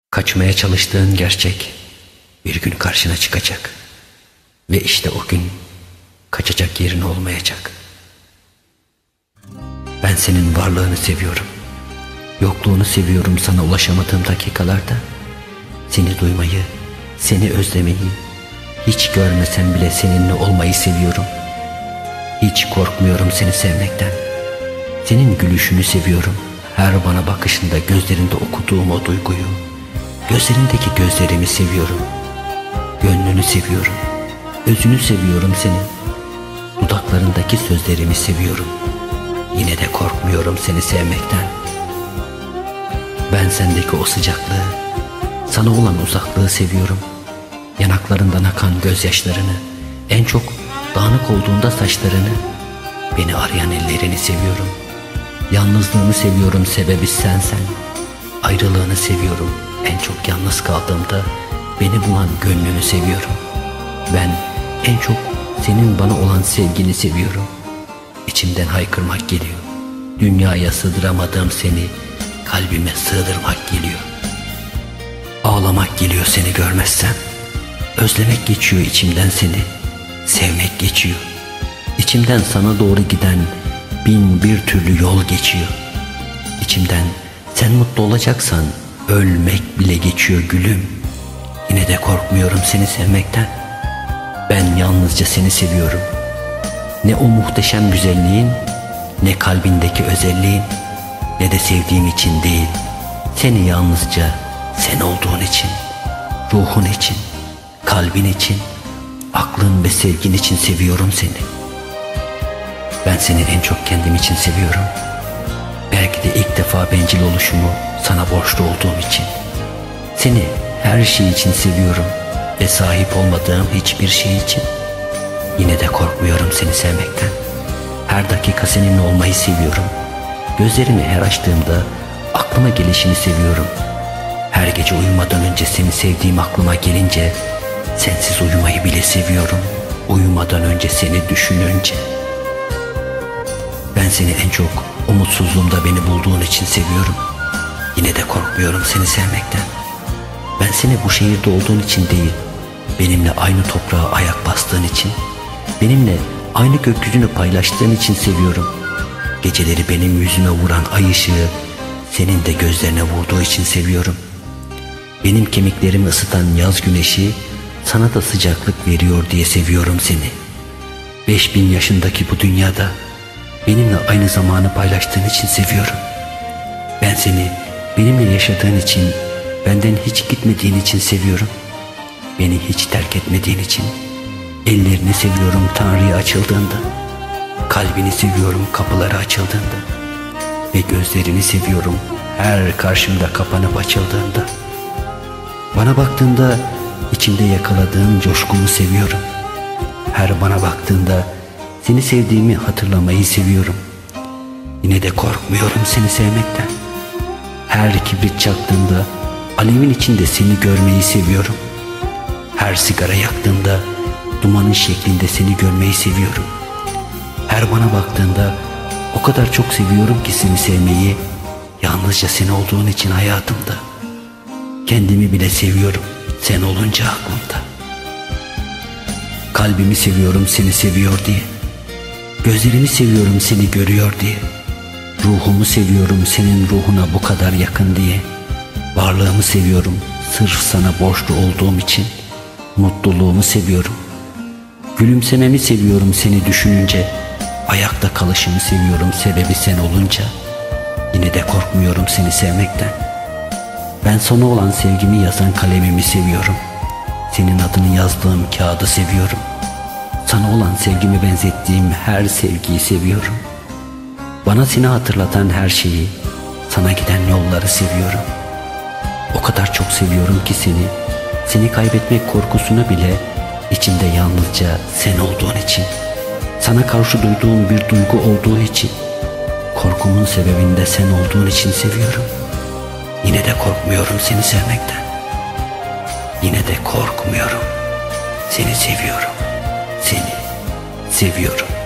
Kaçmaya çalıştığın gerçek bir gün karşına çıkacak. Ve işte o gün kaçacak yerin olmayacak. Ben senin varlığını seviyorum. Yokluğunu seviyorum sana ulaşamadığım dakikalarda. Seni duymayı, seni özlemeyi, hiç görmesem bile seninle olmayı seviyorum. Hiç korkmuyorum seni sevmekten. Senin gülüşünü seviyorum. Her bana bakışında gözlerinde okuduğum o duyguyu. Gözlerindeki gözlerimi seviyorum. Gönlünü seviyorum. Özünü seviyorum senin. Dudaklarındaki sözlerimi seviyorum. Yine de korkmuyorum seni sevmekten. Ben sendeki o sıcaklığı, sana olan uzaklığı seviyorum. Yanaklarından akan gözyaşlarını, en çok dağınık olduğunda saçlarını, beni arayan ellerini seviyorum. Yalnızlığını seviyorum, sebebi sensen. Ayrılığını seviyorum, en çok yalnız kaldığımda beni bulan gönlünü seviyorum. Ben en çok senin bana olan sevgini seviyorum. İçimden haykırmak geliyor. Dünyaya sığdıramadığım seni kalbime sığdırmak geliyor. Ağlamak geliyor seni görmezsem. Özlemek geçiyor içimden seni. Sevmek geçiyor. İçimden sana doğru giden bin bir türlü yol geçiyor. İçimden sen mutlu olacaksan ölmek bile geçiyor gülüm. Yine de korkmuyorum seni sevmekten. Ben yalnızca seni seviyorum. Ne o muhteşem güzelliğin, ne kalbindeki özelliğin, ne de sevdiğim için değil. Seni yalnızca sen olduğun için, ruhun için, kalbin için, aklın ve sevgin için seviyorum seni. Ben seni en çok kendim için seviyorum. Belki de ilk defa bencil oluşumu sana borçlu olduğum için. Seni her şey için seviyorum ve sahip olmadığım hiçbir şey için. Yine de korkmuyorum seni sevmekten. Her dakika seninle olmayı seviyorum. Gözlerimi her açtığımda aklıma gelişini seviyorum. Her gece uyumadan önce seni sevdiğim aklıma gelince sensiz uyumayı bile seviyorum. Uyumadan önce seni düşününce. Ben seni en çok umutsuzluğumda beni bulduğun için seviyorum. Yine de korkmuyorum seni sevmekten. Ben seni bu şehirde olduğun için değil, benimle aynı toprağa ayak bastığın için, benimle aynı gökyüzünü paylaştığın için seviyorum. Geceleri benim yüzüme vuran ay ışığı senin de gözlerine vurduğu için seviyorum. Benim kemiklerimi ısıtan yaz güneşi sana da sıcaklık veriyor diye seviyorum seni. 5000 yaşındaki bu dünyada benimle aynı zamanı paylaştığın için seviyorum. Ben seni benimle yaşadığın için, benden hiç gitmediğin için seviyorum. Beni hiç terk etmediğin için. Ellerini seviyorum Tanrı'ya açıldığında. Kalbini seviyorum kapıları açıldığında. Ve gözlerini seviyorum her karşımda kapanıp açıldığında. Bana baktığında içimde yakaladığın coşkumu seviyorum. Her bana baktığında seni sevdiğimi hatırlamayı seviyorum. Yine de korkmuyorum seni sevmekten. Her kibrit çaktığında alevin içinde seni görmeyi seviyorum. Her sigara yaktığında dumanın şeklinde seni görmeyi seviyorum. Her bana baktığında o kadar çok seviyorum ki seni sevmeyi, yalnızca sen olduğun için hayatımda. Kendimi bile seviyorum sen olunca aklımda. Kalbimi seviyorum seni seviyor diye. Gözlerimi seviyorum seni görüyor diye. Ruhumu seviyorum senin ruhuna bu kadar yakın diye. Varlığımı seviyorum sırf sana borçlu olduğum için. Mutluluğumu seviyorum. Gülümsememi seviyorum seni düşününce. Ayakta kalışımı seviyorum sebebi sen olunca. Yine de korkmuyorum seni sevmekten. Ben sana olan sevgimi yazan kalemimi seviyorum. Senin adını yazdığım kağıdı seviyorum. Sana olan sevgimi benzettiğim her sevgiyi seviyorum. Bana seni hatırlatan her şeyi, sana giden yolları seviyorum. O kadar çok seviyorum ki seni kaybetmek korkusunu bile içimde yalnızca sen olduğun için, sana karşı duyduğum bir duygu olduğu için, korkumun sebebinde sen olduğun için seviyorum. Yine de korkmuyorum seni sevmekten. Yine de korkmuyorum. Seni seviyorum. Seni seviyorum.